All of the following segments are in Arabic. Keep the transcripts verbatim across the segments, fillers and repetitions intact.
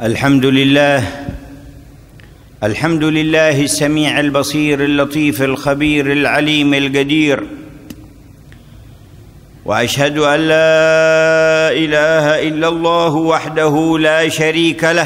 الحمد لله الحمد لله السميع البصير اللطيف الخبير العليم القدير، وأشهد أن لا إله إلا الله وحده لا شريك له،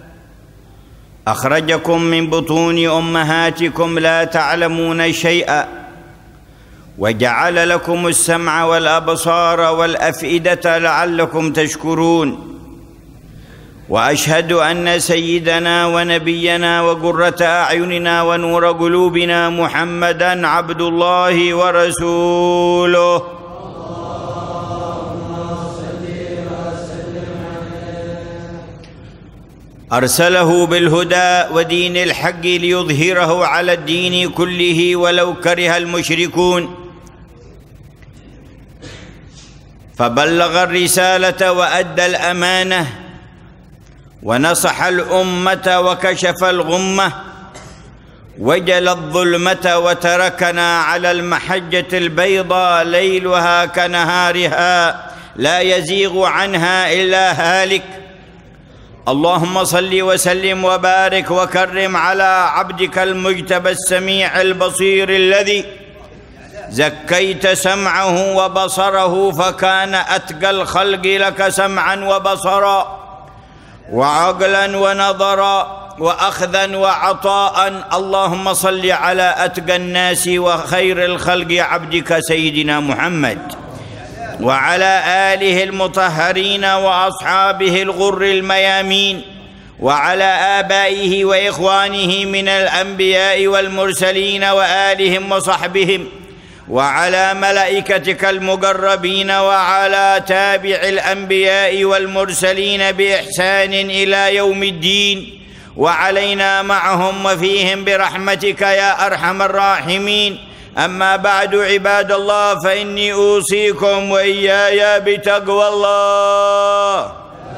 أخرجكم من بطون أمهاتكم لا تعلمون شيئا، وجعل لكم السمع والأبصار والأفئدة لعلكم تشكرون. وأشهد أن سيدنا ونبينا وقرة أعيننا ونور قلوبنا محمدًا عبد الله ورسوله، أرسله بالهدى ودين الحق ليظهره على الدين كله ولو كره المشركون، فبلغ الرسالة وأدى الأمانة ونصح الأمة وكشف الغمة وجلى الظلمة وتركنا على المحجة البيضاء ليلها كنهارها لا يزيغ عنها إلا هالك. اللهم صل وسلم وبارك وكرم على عبدك المجتبى السميع البصير الذي زكيت سمعه وبصره فكان أتقى الخلق لك سمعا وبصرا وعقلا ونظرا وأخذا وعطاء. اللهم صل على أتقى الناس وخير الخلق عبدك سيدنا محمد وعلى آله المطهرين وأصحابه الغر الميامين وعلى آبائه وإخوانه من الأنبياء والمرسلين وآلهم وصحبهم وعلى ملائكتك المقربين وعلى تابع الأنبياء والمرسلين بإحسان إلى يوم الدين، وعلينا معهم وفيهم برحمتك يا أرحم الراحمين. أما بعد، عباد الله، فإني أوصيكم وإياي بتقوى الله.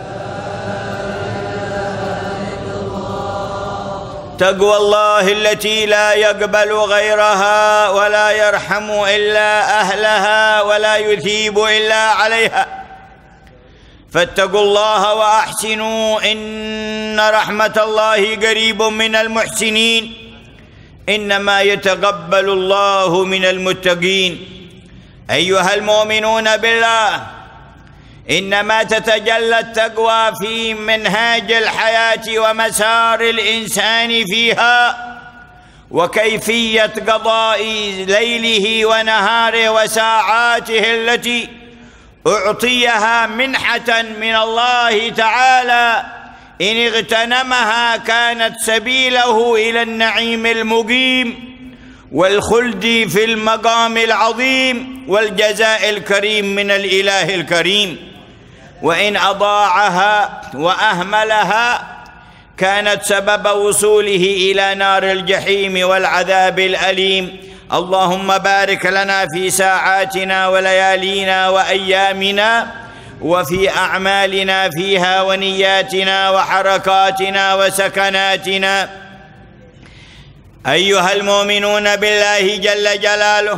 تقوى الله التي لا يقبل غيرها ولا يرحم إلا أهلها ولا يثيب إلا عليها، فاتقوا الله وأحسنوا إن رحمة الله قريب من المحسنين، إنما يتقبل الله من المتقين. أيها المؤمنون بالله، إنما تتجلى التقوى في منهاج الحياة ومسار الإنسان فيها وكيفية قضاء ليله ونهاره وساعاته التي أعطيها منحة من الله تعالى، إن اغتنمها كانت سبيله إلى النعيم المقيم والخلد في المقام العظيم والجزاء الكريم من الإله الكريم، وإن أضاعها وأهملها كانت سبب وصوله إلى نار الجحيم والعذاب الأليم. اللهم بارك لنا في ساعاتنا وليالينا وأيامنا وفي أعمالنا فيها ونياتنا وحركاتنا وسكناتنا. أيها المؤمنون بالله جل جلاله،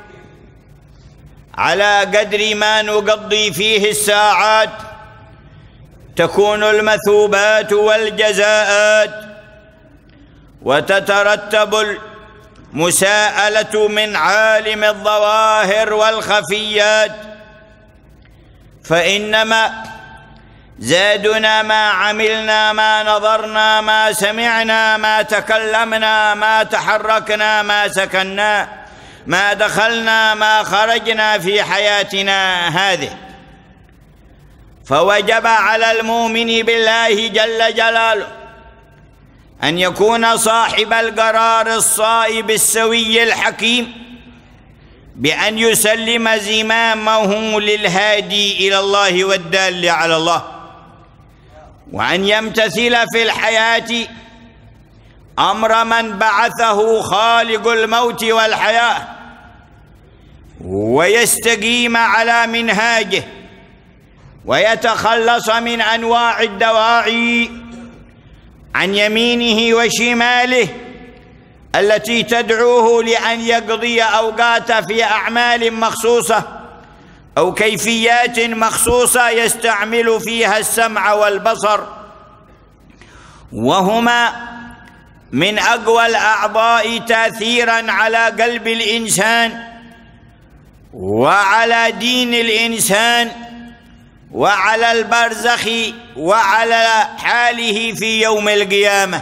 على قدر ما نقضي فيه الساعات تكون المثوبات والجزاءات، وتترتب المساءلة من عالم الظواهر والخفيات، فإنما زادنا ما عملنا ما نظرنا ما سمعنا ما تكلمنا ما تحركنا ما سكننا ما دخلنا ما خرجنا في حياتنا هذه. فوجب على المؤمن بالله جل جلاله أن يكون صاحب القرار الصائب السوي الحكيم بأن يسلم زمامه للهادي إلى الله والدال على الله، وأن يمتثل في الحياة أمر من بعثه خالق الموت والحياة، ويستقيم على منهاجه ويتخلص من أنواع الدواعي عن يمينه وشماله التي تدعوه لأن يقضي أوقات في أعمال مخصوصة أو كيفيات مخصوصة يستعمل فيها السمع والبصر وهما من أقوى الأعضاء تأثيراً على قلب الإنسان وعلى دين الإنسان وعلى البرزخ وعلى حاله في يوم القيامة.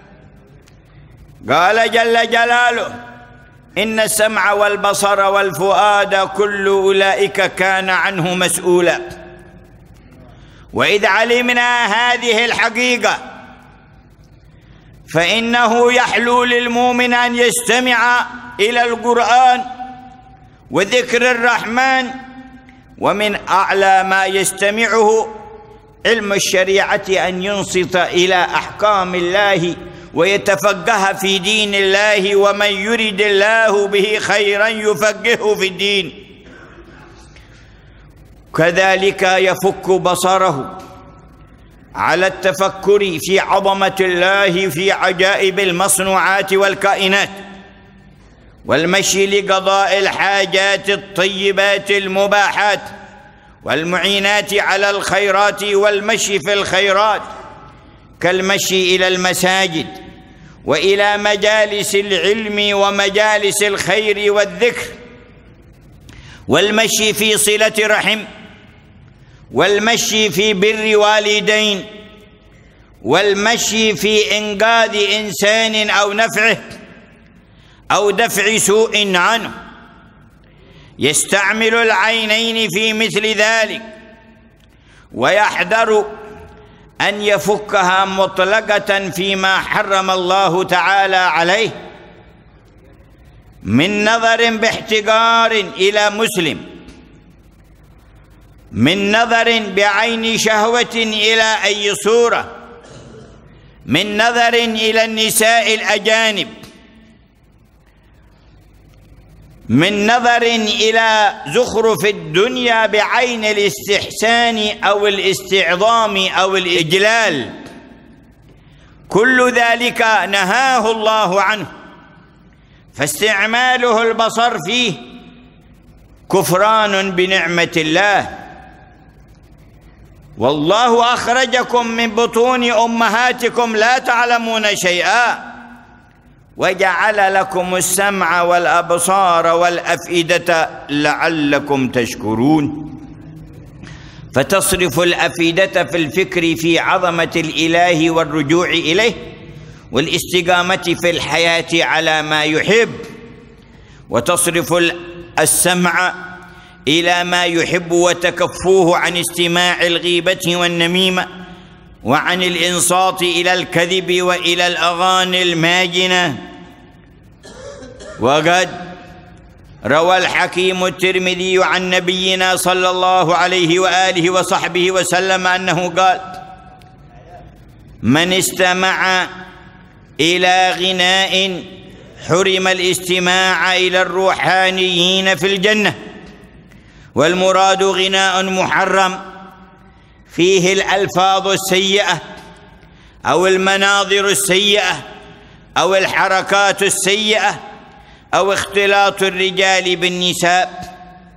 قال جل جلاله: إن السمع والبصر والفؤاد كل أولئك كان عنه مسؤولا. وإذ علمنا هذه الحقيقة فإنه يحلو للمؤمن أن يستمع إلى القرآن وذكر الرحمن، ومن أعلى ما يستمعه علم الشريعة أن ينصت إلى أحكام الله ويتفقه في دين الله، ومن يرد الله به خيرا يفقهه في الدين. كذلك يفك بصره على التفكر في عظمة الله في عجائب المصنوعات والكائنات، والمشي لقضاء الحاجات الطيبات المباحات والمعينات على الخيرات، والمشي في الخيرات كالمشي إلى المساجد وإلى مجالس العلم ومجالس الخير والذكر، والمشي في صلة رحم، والمشي في بر والدين، والمشي في إنقاذ إنسان أو نفعه أو دفع سوء عنه. يستعمل العينين في مثل ذلك، ويحذر أن يفكها مطلقة فيما حرم الله تعالى عليه من نظر باحتقار إلى مسلم، من نظر بعين شهوة إلى أي صورة، من نظر إلى النساء الأجانب، من نظر إلى زخرف الدنيا بعين الاستحسان أو الاستعظام أو الإجلال. كل ذلك نهاه الله عنه، فاستعماله البصر فيه كفران بنعمة الله. والله أخرجكم من بطون أمهاتكم لا تعلمون شيئا وجعل لكم السمع والأبصار والأفئدة لعلكم تشكرون. فتصرف الأفئدة في الفكر في عظمة الإله والرجوع إليه والاستقامة في الحياة على ما يحب، وتصرف السمع إلى ما يحب وتكفوه عن استماع الغيبة والنميمة، وعن الإنصات إلى الكذب وإلى الأغاني الماجنة. وقد روى الحكيم الترمذي عن نبينا صلى الله عليه وآله وصحبه وسلم أنه قال: من استمع إلى غناء حرم الاستماع إلى الروحانيين في الجنة. والمراد غناء محرم فيه الألفاظ السيئة أو المناظر السيئة أو الحركات السيئة أو اختلاط الرجال بالنساء.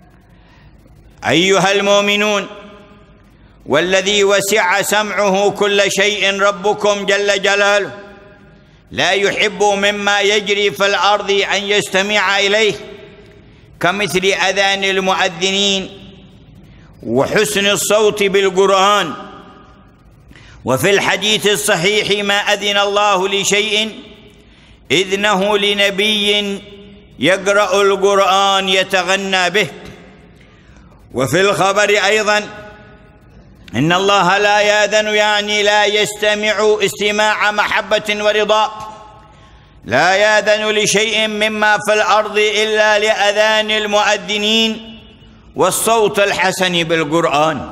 أيها المؤمنون، والذي وسع سمعه كل شيء ربكم جل جلاله لا يحب مما يجري في الأرض أن يستمع إليه، كمثل أذان المؤذنين وحسن الصوت بالقرآن. وفي الحديث الصحيح: ما أذن الله لشيء إذنه لنبي يقرأ القرآن يتغنى به. وفي الخبر أيضا: إن الله لا يأذن، يعني لا يستمع استماع محبة ورضا، لا يأذن لشيء مما في الأرض إلا لأذان المؤذنين والصوت الحسن بالقرآن.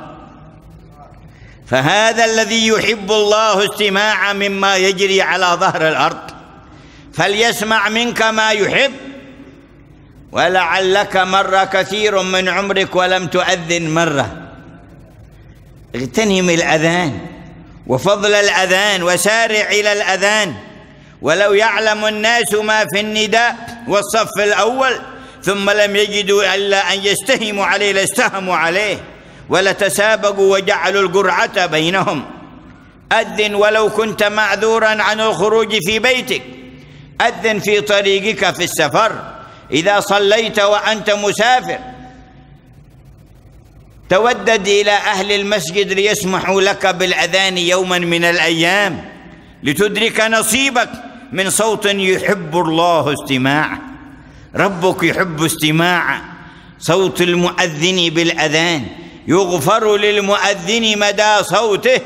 فهذا الذي يحب الله استماع مما يجري على ظهر الأرض، فليسمع منك ما يحب. ولعلك مر كثير من عمرك ولم تؤذن مرة. اغتنم الأذان وفضل الأذان وسارع إلى الأذان. ولو يعلم الناس ما في النداء والصف الأول ثم لم يجدوا إلا أن يستهموا عليه لاستهموا عليه ولتسابقوا وجعلوا القرعة بينهم. أذن ولو كنت معذورا عن الخروج في بيتك، أذن في طريقك في السفر، إذا صليت وأنت مسافر، تودد إلى أهل المسجد ليسمحوا لك بالأذان يوما من الأيام لتدرك نصيبك من صوت يحب الله استماعه. ربك يحب استماع صوت المؤذن بالأذان، يغفر للمؤذن مدى صوته،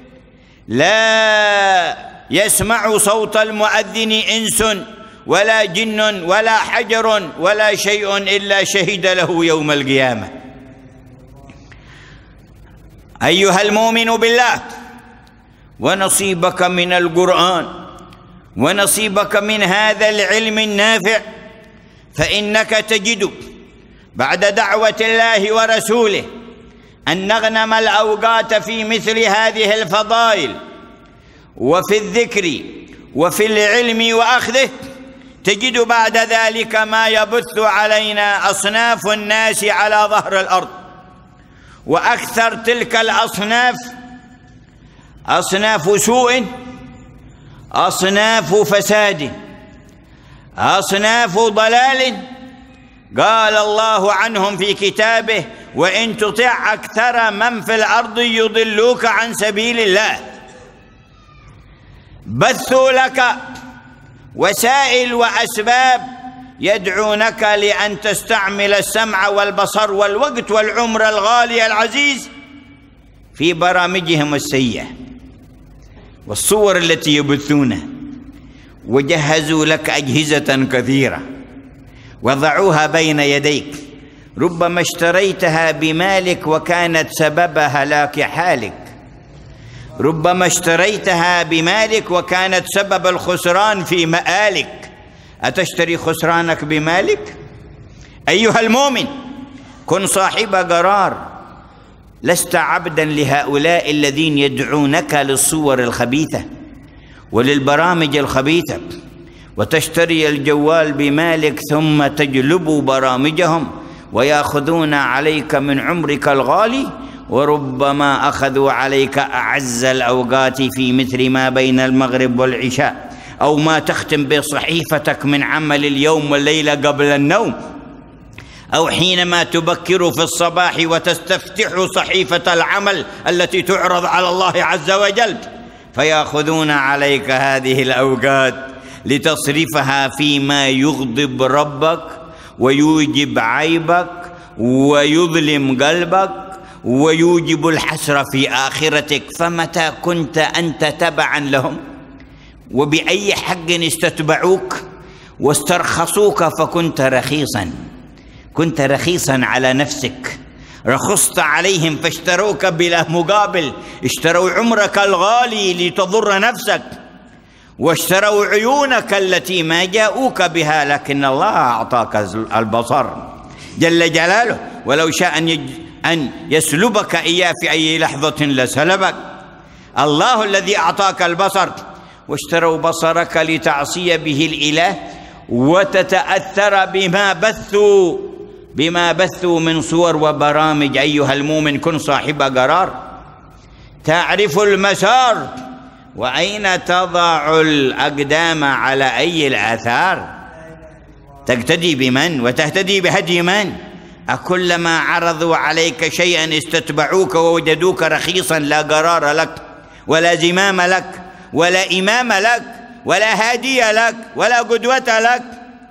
لا يسمع صوت المؤذن إنس ولا جن ولا حجر ولا شيء إلا شهد له يوم القيامة. أيها المؤمن بالله، ونصيبك من القرآن ونصيبك من هذا العلم النافع، فإنك تجد بعد دعوة الله ورسوله أن نغنم الأوقات في مثل هذه الفضائل وفي الذكر وفي العلم وأخذه، تجد بعد ذلك ما يبث علينا أصناف الناس على ظهر الأرض، وأكثر تلك الأصناف أصناف سوء، أصناف فساد، أصناف ضلال. قال الله عنهم في كتابه: وإن تطع أكثر من في الأرض يضلوك عن سبيل الله. بثوا لك وسائل وأسباب يدعونك لأن تستعمل السمع والبصر والوقت والعمر الغالي العزيز في برامجهم السيئة والصور التي يبثونها، وجهزوا لك أجهزة كثيرة وضعوها بين يديك، ربما اشتريتها بمالك وكانت سبب هلاك حالك، ربما اشتريتها بمالك وكانت سبب الخسران في مآلك. أتشتري خسرانك بمالك؟ أيها المؤمن، كن صاحب قرار، لست عبدا لهؤلاء الذين يدعونك للصور الخبيثة وللبرامج الخبيثة، وتشتري الجوال بمالك ثم تجلب برامجهم ويأخذون عليك من عمرك الغالي، وربما أخذوا عليك أعز الأوقات في مثل ما بين المغرب والعشاء، أو ما تختم بصحيفتك من عمل اليوم والليلة قبل النوم، أو حينما تبكر في الصباح وتستفتح صحيفة العمل التي تعرض على الله عز وجل، فيأخذون عليك هذه الأوقات لتصرفها فيما يغضب ربك ويوجب عيبك ويظلم قلبك ويوجب الحسرة في آخرتك. فمتى كنت أنت تبعا لهم؟ وبأي حق استتبعوك واسترخصوك؟ فكنت رخيصا، كنت رخيصا على نفسك، رخصت عليهم فاشتروك بلا مقابل، اشتروا عمرك الغالي لتضر نفسك، واشتروا عيونك التي ما جاءوك بها، لكن الله أعطاك البصر جل جلاله، ولو شاء أن, يج... أن يسلبك إياه في أي لحظة لسلبك. الله الذي أعطاك البصر، واشتروا بصرك لتعصي به الإله وتتأثر بما بثوا بما بثوا من صور وبرامج. أيها المؤمن، كن صاحب قرار، تعرف المسار وأين تضع الأقدام على أي الآثار، تقتدي بمن وتهتدي بهدي من؟ أكلما عرضوا عليك شيئا استتبعوك ووجدوك رخيصا، لا قرار لك ولا زمام لك ولا إمام لك ولا هادي لك ولا قدوة لك،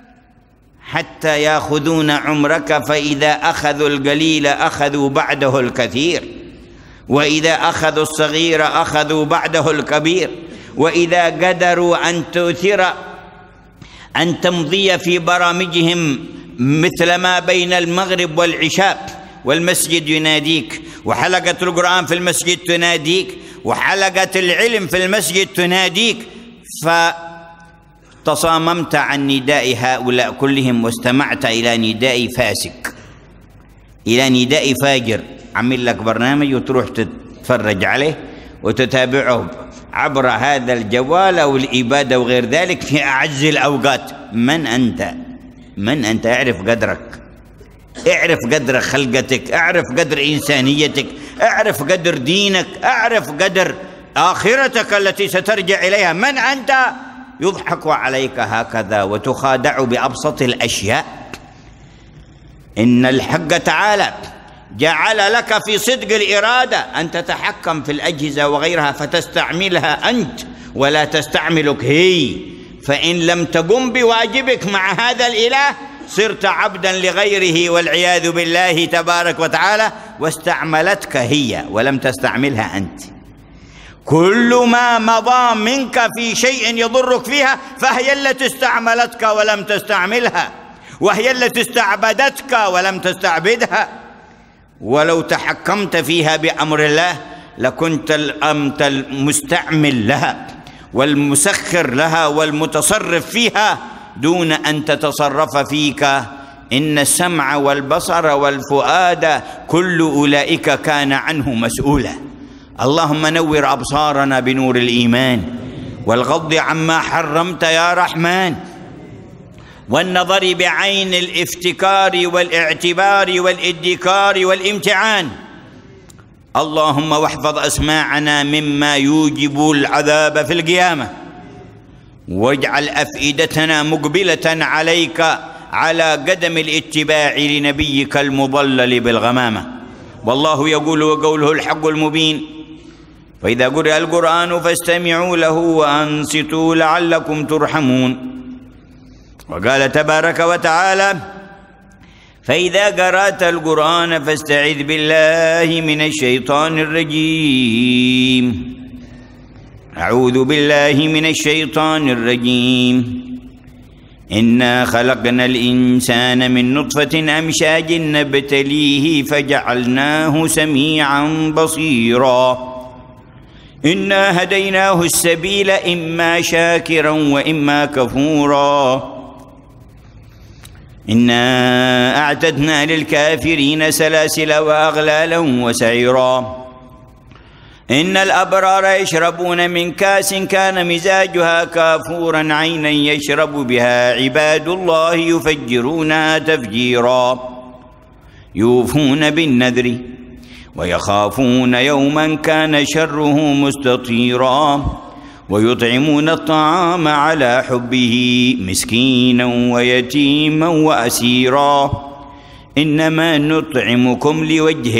حتى يأخذون عمرك، فإذا أخذوا القليل أخذوا بعده الكثير، وإذا أخذوا الصغير أخذوا بعده الكبير، وإذا قدروا أن تؤثر أن تمضي في برامجهم مثل ما بين المغرب والعشاء والمسجد يناديك، وحلقة القرآن في المسجد تناديك، وحلقة العلم في المسجد تناديك، فتصاممت عن نداء هؤلاء كلهم واستمعت إلى نداء فاسق، إلى نداء فاجر عمل لك برنامج وتروح تتفرج عليه وتتابعه عبر هذا الجوال أو الإبادة وغير ذلك في أعز الأوقات. من أنت؟ من أنت؟ اعرف قدرك، اعرف قدر خلقتك، اعرف قدر إنسانيتك، اعرف قدر دينك، اعرف قدر آخرتك التي سترجع إليها. من أنت؟ يضحك عليك هكذا وتخادع بأبسط الأشياء. إن الحق تعالى جعل لك في صدق الإرادة أن تتحكم في الأجهزة وغيرها فتستعملها أنت ولا تستعملك هي، فإن لم تقم بواجبك مع هذا الإله صرت عبدا لغيره والعياذ بالله تبارك وتعالى، واستعملتك هي ولم تستعملها أنت. كل ما مضى منك في شيء يضرك فيها فهي التي استعملتك ولم تستعملها، وهي التي استعبدتك ولم تستعبدها. ولو تحكمت فيها بأمر الله لكنت أنت المستعمل لها والمسخر لها والمتصرف فيها دون أن تتصرف فيك. إن السمع والبصر والفؤاد كل أولئك كان عنه مسؤولا. اللهم نور أبصارنا بنور الإيمان، والغض عما حرمت يا رحمن، والنظر بعين الافتكار والاعتبار والادكار والامتعان. اللهم واحفظ أسماعنا مما يوجب العذاب في القيامة، واجعل أفئدتنا مقبلة عليك على قدم الاتباع لنبيك المضلل بالغمامة. والله يقول وقوله الحق المبين: فإذا قرئ القرآن فاستمعوا له وأنصتوا لعلكم ترحمون. وقال تبارك وتعالى: فإذا قرأت القرآن فاستعذ بالله من الشيطان الرجيم. أعوذ بالله من الشيطان الرجيم. إنا خلقنا الإنسان من نطفة أمشاج نبتليه فجعلناه سميعا بصيرا. إنا هديناه السبيل إما شاكرا وإما كفورا. إنا أعتدنا للكافرين سلاسل وأغلالا وسعيرا. إن الأبرار يشربون من كاس كان مزاجها كافورا عينا يشرب بها عباد الله يفجرونها تفجيرا. يوفون بالنذر ويخافون يوما كان شره مستطيرا. ويطعمون الطعام على حبه مسكينا ويتيما وأسيرا. إنما نطعمكم لوجه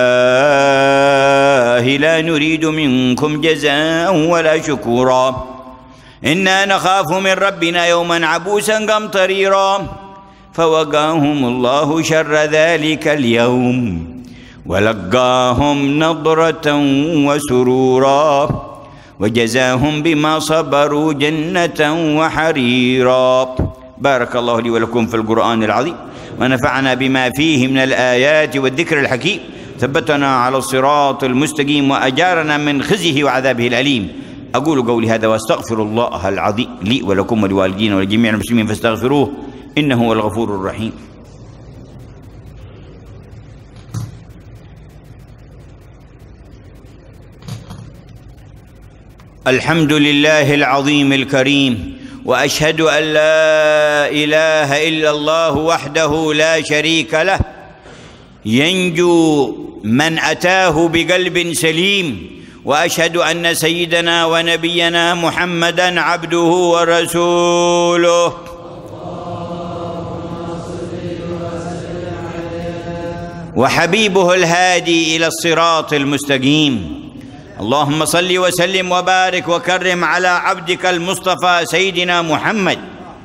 الله لا نريد منكم جزاء ولا شكورا. إنا نخاف من ربنا يوما عبوسا قمطريرا. فوقاهم الله شر ذلك اليوم ولقاهم نضرة وسرورا. وجزاهم بما صبروا جنة وحريرا. بارك الله لي ولكم في القرآن العظيم، ونفعنا بما فيه من الآيات والذكر الحكيم، ثبتنا على الصراط المستقيم، وأجارنا من خزيه وعذابه الأليم. أقول قولي هذا وأستغفر الله العظيم لي ولكم ولوالدينا ولجميع المسلمين فاستغفروه إنه هو الغفور الرحيم. الحمد لله العظيم الكريم، وأشهد أن لا إله إلا الله وحده لا شريك له، ينجو من أتاه بقلب سليم. وأشهد أن سيدنا ونبينا محمدًا عبده ورسوله. وحبيبه الهادي إلى الصراط المستقيم. اللهم صل وسلم وبارك وكرم على عبدك المصطفى سيدنا محمد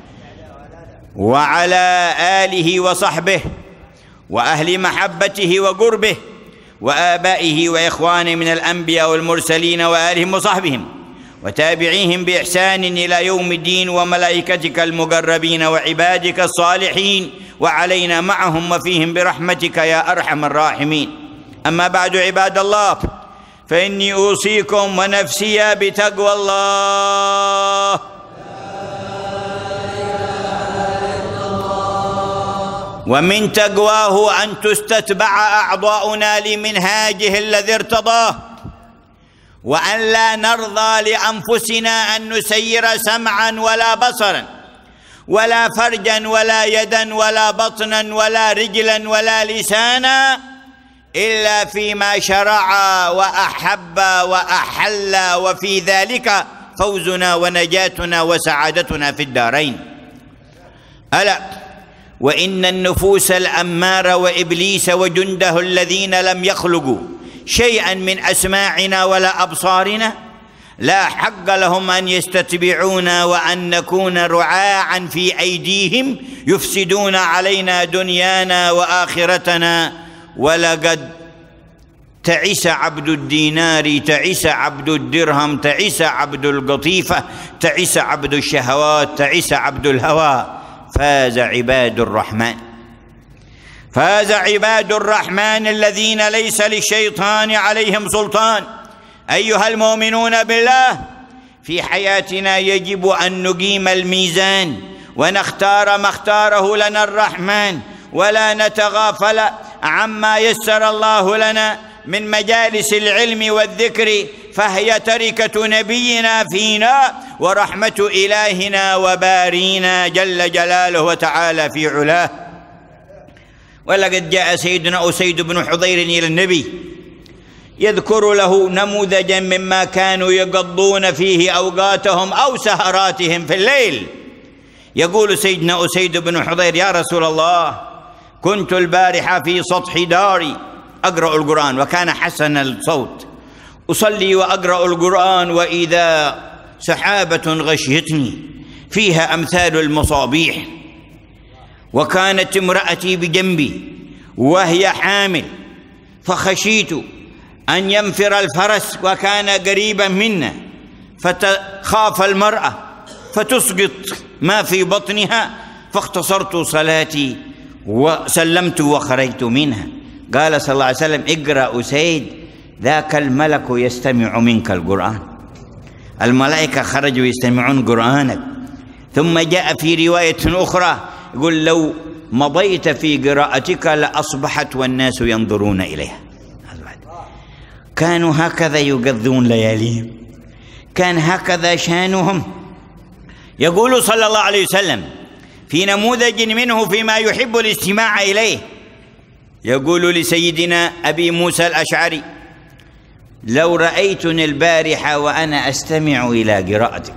وعلى آله وصحبه وأهل محبته وقربه وآبائه وإخوانه من الأنبياء والمرسلين وآلهم وصحبهم وتابعيهم بإحسان إلى يوم الدين، وملائكتك المقربين وعبادك الصالحين، وعلينا معهم وفيهم برحمتك يا أرحم الراحمين. أما بعد عباد الله، فإني أوصيكم ونفسي بتقوى الله. ومن تقواه أن تستتبع أعضاؤنا لمنهاجه الذي ارتضاه، وأن لا نرضى لأنفسنا أن نسير سمعا ولا بصرا ولا فرجا ولا يدا ولا بطنا ولا رجلا ولا لسانا إلا فيما شرع وأحب وأحل، وفي ذلك فوزنا ونجاتنا وسعادتنا في الدارين. ألا وإن النفوس الأمارة وإبليس وجنده الذين لم يخلقوا شيئا من أسماعنا ولا أبصارنا لا حق لهم أن يستتبعونا وأن نكون رعاعا في أيديهم يفسدون علينا دنيانا وآخرتنا. ولقد تعس عبد الدينار، تعس عبد الدرهم، تعس عبد القطيفة، تعس عبد الشهوات، تعس عبد الهوى. فاز عباد الرحمن، فاز عباد الرحمن الذين ليس للشيطان عليهم سلطان. أيها المؤمنون بالله، في حياتنا يجب أن نقيم الميزان ونختار ما اختاره لنا الرحمن، ولا نتغافل عما يسر الله لنا من مجالس العلم والذكر، فهي تركة نبينا فينا ورحمة إلهنا وبارينا جل جلاله وتعالى في علاه. ولقد جاء سيدنا أسيد بن حضير إلى النبي يذكر له نموذجا مما كانوا يقضون فيه أوقاتهم أو سهراتهم في الليل. يقول سيدنا أسيد بن حضير: يا رسول الله، كنت البارحة في سطح داري أقرأ القرآن، وكان حسن الصوت، أصلي وأقرأ القرآن، وإذا سحابة غشيتني فيها أمثال المصابيح، وكانت امرأتي بجنبي وهي حامل، فخشيت أن ينفر الفرس وكان قريبا منا، فتخاف المرأة فتسقط ما في بطنها، فاختصرت صلاتي وسلمت وخرجت منها. قال صلى الله عليه وسلم: اقرأ أسيد، ذاك الملك يستمع منك القرآن. الملائكة خرجوا يستمعون قرآنك. ثم جاء في رواية أخرى يقول: لو مضيت في قراءتك لأصبحت والناس ينظرون إليها. كانوا هكذا يقضون لياليهم، كان هكذا شانهم. يقول صلى الله عليه وسلم في نموذج منه فيما يحب الاستماع إليه، يقول لسيدنا أبي موسى الأشعري: لو رأيتني البارحة وأنا أستمع إلى قراءتك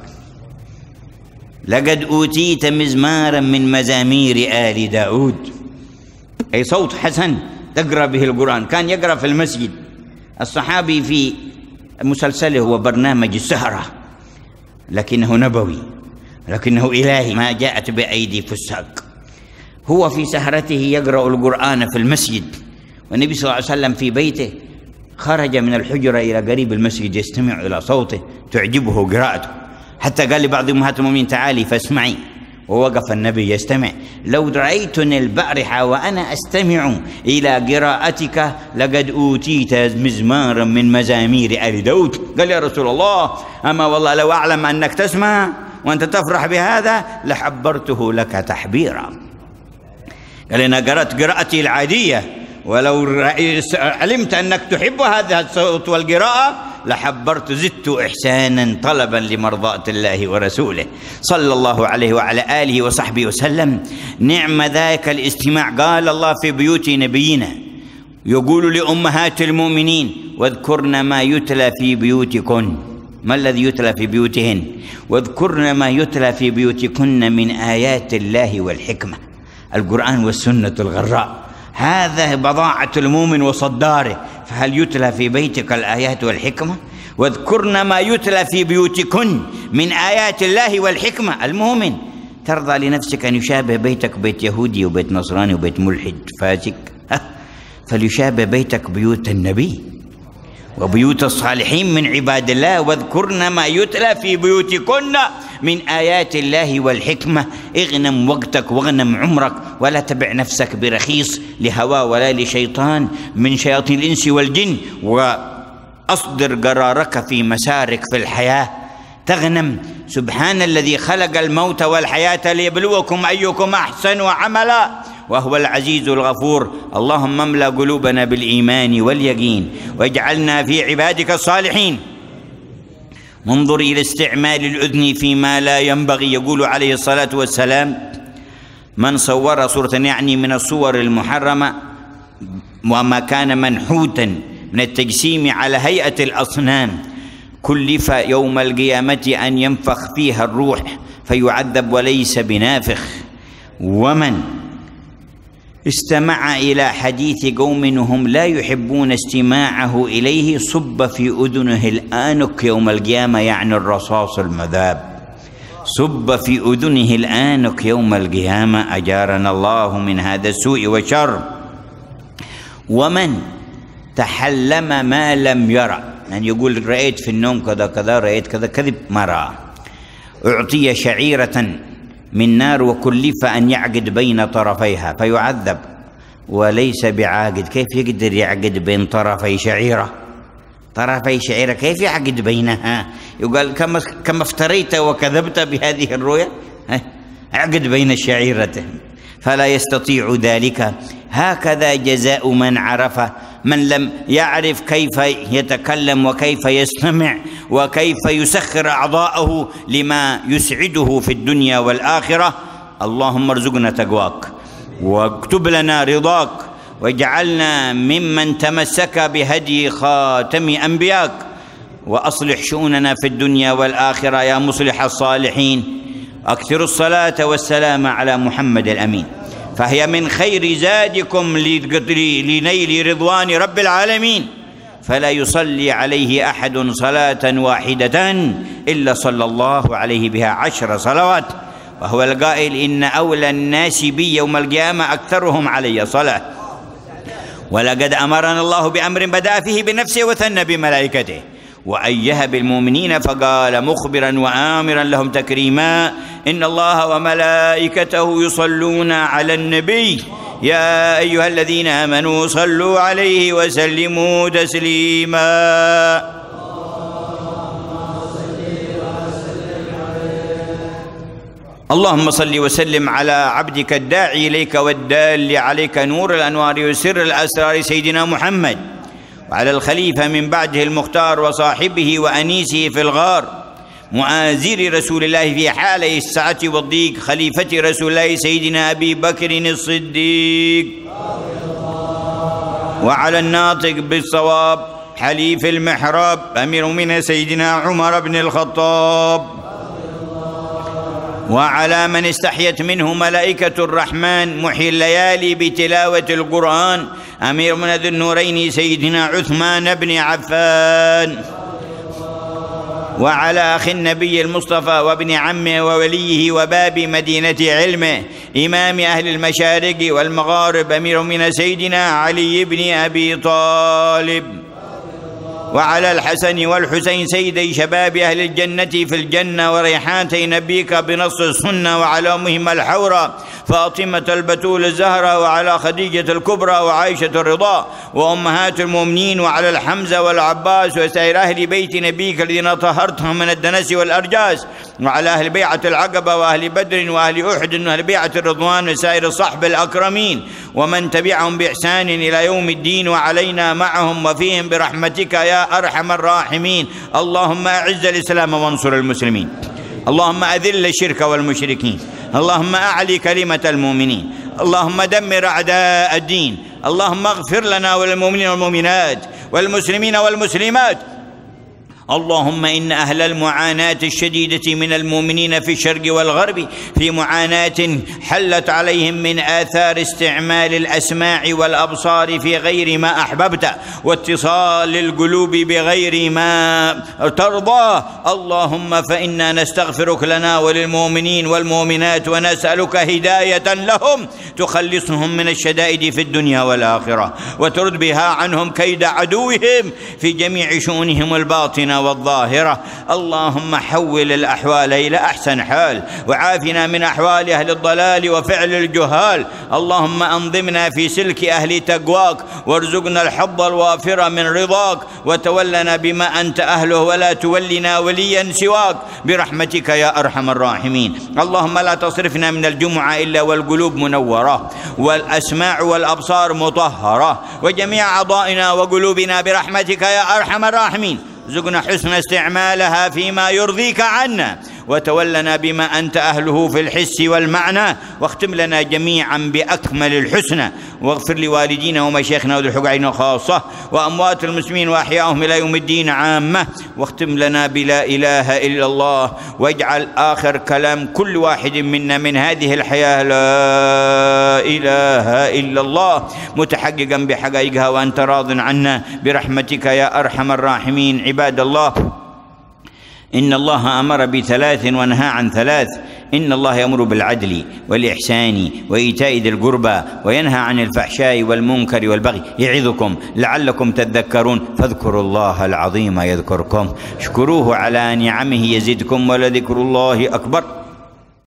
لقد أوتيت مزمارا من مزامير آل داود، أي صوت حسن تقرأ به القرآن. كان يقرأ في المسجد. الصحابي في مسلسله وبرنامج السهرة، لكنه نبوي، لكنه إلهي، ما جاءت بأيدي فساق. هو في سهرته يقرأ القرآن في المسجد، والنبي صلى الله عليه وسلم في بيته خرج من الحجرة إلى قريب المسجد يستمع إلى صوته تعجبه قراءته، حتى قال لبعض أمهات المؤمنين: تعالي فاسمعي. ووقف النبي يستمع. لو رأيتني البارحة وأنا أستمع إلى قراءتك لقد أوتيت مزمارا من مزامير آل داود. قال: يا رسول الله، أما والله لو أعلم أنك تسمع وأنت تفرح بهذا لحبرته لك تحبيرا. قال: أنا قرأت قراءتي العادية، ولو علمت أنك تحب هذا الصوت والقراءة لحبرت، زدت إحسانا طلبا لمرضاة الله ورسوله صلى الله عليه وعلى آله وصحبه وسلم. نعم ذاك الاستماع. قال الله في بيوت نبينا، يقول لأمهات المؤمنين: واذكرن ما يتلى في بيوتكن. ما الذي يتلى في بيوتهن؟ واذكرن ما يتلى في بيوتكن من آيات الله والحكمة. القرآن والسنة الغراء، هذا بضاعة المؤمن وصداره. فهل يتلى في بيتك الآيات والحكمة؟ واذكرن ما يتلى في بيوتكن من آيات الله والحكمة. المؤمن ترضى لنفسك أن يشابه بيتك بيت يهودي وبيت نصراني وبيت ملحد فاسق؟ فليشابه بيتك بيوت النبي وبيوت الصالحين من عباد الله. واذكرن ما يتلى في بيوتكن من آيات الله والحكمة. اغنم وقتك واغنم عمرك، ولا تبع نفسك برخيص لهوى ولا لشيطان من شياطين الإنس والجن، وأصدر قرارك في مسارك في الحياة تغنم. سبحان الذي خلق الموت والحياة ليبلوكم أيكم أحسن عملا وهو العزيز الغفور. اللهم املأ قلوبنا بالإيمان واليقين واجعلنا في عبادك الصالحين. انظر إلى استعمال الأذن فيما لا ينبغي. يقول عليه الصلاة والسلام: من صور صورة، يعني من الصور المحرمة، وما كان منحوتا من التجسيم على هيئة الأصنام كلف يوم القيامة أن ينفخ فيها الروح فيعذب وليس بنافخ. ومن استمع إلى حديث قوم هم لا يحبون استماعه إليه صب في أذنه الآنك يوم القيامة، يعني الرصاص المذاب، صب في أذنه الآنك يوم القيامة، أجارنا الله من هذا السوء والشر. ومن تحلم ما لم يرى، يعني يقول رأيت في النوم كذا كذا، رأيت كذا، كذب، ما رأى، أعطي شعيرة من نار وكلف أن يعقد بين طرفيها فيعذب وليس بعاقد. كيف يقدر يعقد بين طرفي شعيرة؟ طرفي شعيرة كيف يعقد بينها؟ يقال كما كما افتريت وكذبت بهذه الرؤيا، اعقد بين الشعيرتين، فلا يستطيع ذلك. هكذا جزاء من عرف. من لم يعرف كيف يتكلم وكيف يستمع وكيف يسخر أعضاءه لما يسعده في الدنيا والآخرة. اللهم ارزقنا تقواك واكتب لنا رضاك واجعلنا ممن تمسك بهدي خاتم أنبياك، وأصلح شؤوننا في الدنيا والآخرة يا مصلح الصالحين. أكثر الصلاة والسلام على محمد الأمين، فهي من خير زادكم لنيل رضوان رب العالمين. فلا يصلي عليه أحد صلاة واحدة إلا صلى الله عليه بها عشر صلوات، وهو القائل إن أولى الناس بي يوم القيامة أكثرهم علي صلاة. ولقد أمرنا الله بأمر بدأ فيه بنفسه وثنى بملائكته وأيه بالمؤمنين فقال مخبرا وآمرا لهم تكريما إن الله وملائكته يصلون على النبي يا أيها الذين آمنوا صلوا عليه وسلموا تسليما. اللهم صل وسلم على عبدك الداعي إليك والدال عليك نور الأنوار وسر الأسرار سيدنا محمد، وعلى الخليفة من بعده المختار وصاحبه وأنيسه في الغار مؤازر رسول الله في حالي السعة والضيق، خليفة رسول الله سيدنا أبي بكر الصديق، وعلى الناطق بالصواب حليف المحراب أمير من سيدنا عمر بن الخطاب، وعلى من استحيت منه ملائكة الرحمن محيي الليالي بتلاوة القرآن أمير من ذي النورين سيدنا عثمان بن عفان، وعلى أخ النبي المصطفى وابن عمه ووليه وباب مدينة علمه إمام أهل المشارق والمغارب أمير من سيدنا علي بن أبي طالب، وعلى الحسن والحسين سيدي شباب أهل الجنة في الجنة وريحانتي نبيك بنص السنة، وعلى أمهم الحورى فاطمة البتول الزهرة، وعلى خديجة الكبرى وعائشة الرضا وأمهات المؤمنين، وعلى الحمزة والعباس وسائر أهل بيت نبيك الذين طهرتهم من الدنس والأرجاس، وعلى أهل بيعة العقبة وأهل بدر وأهل أحد وأهل بيعة الرضوان وسائر الصحب الأكرمين ومن تبعهم بإحسان إلى يوم الدين، وعلينا معهم وفيهم برحمتك يا أرحم الراحمين. اللهم أعز الإسلام وانصر المسلمين، اللهم أذل الشرك والمشركين، اللهم أعلي كلمة المؤمنين، اللهم دمر أعداء الدين، اللهم اغفر لنا وللمؤمنين والمؤمنات والمسلمين والمسلمات. اللهم إن أهل المعاناة الشديدة من المؤمنين في الشرق والغرب في معاناة حلت عليهم من آثار استعمال الأسماع والأبصار في غير ما أحببت واتصال القلوب بغير ما ترضى. اللهم فإنا نستغفرك لنا وللمؤمنين والمؤمنات ونسألك هداية لهم تخلصهم من الشدائد في الدنيا والآخرة وترد بها عنهم كيد عدوهم في جميع شؤونهم الباطنة والظاهرة. اللهم حول الأحوال إلى أحسن حال وعافنا من أحوال أهل الضلال وفعل الجهال. اللهم أنظمنا في سلك أهل تقواك وارزقنا الحظ الوافر من رضاك وتولنا بما أنت أهله ولا تولنا وليا سواك برحمتك يا أرحم الراحمين. اللهم لا تصرفنا من الجمعة إلا والقلوب منورة والأسماع والأبصار مطهرة وجميع أعضائنا وقلوبنا برحمتك يا أرحم الراحمين. ارزقنا حسن استعمالها فيما يرضيك عنا وتولنا بما أنت أهله في الحس والمعنى، واختم لنا جميعا بأكمل الحسنى، واغفر لوالدينا ومشايخنا وذي الحق علينا خاصة، وأموات المسلمين وأحياءهم إلى يوم الدين عامة، واختم لنا بلا إله إلا الله، واجعل آخر كلام كل واحد منا من هذه الحياة لا إله إلا الله متحققا بحقائقها وأنت راض عنا برحمتك يا أرحم الراحمين. عباد الله، إن الله أمر بثلاث ونهى عن ثلاث: إن الله يأمر بالعدل والإحسان وإيتاء ذي القربى وينهى عن الفحشاء والمنكر والبغي يعظكم لعلكم تذكرون، فاذكروا الله العظيم يذكركم، اشكروه على نعمه يزدكم، ولذكر الله أكبر.